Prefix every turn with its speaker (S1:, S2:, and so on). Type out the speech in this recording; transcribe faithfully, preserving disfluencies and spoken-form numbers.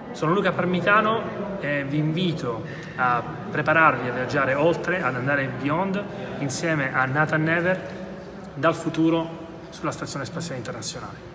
S1: Sono Luca Parmitano e vi invito a prepararvi a viaggiare oltre, ad andare beyond, insieme a Nathan Never, dal futuro sulla Stazione Spaziale Internazionale.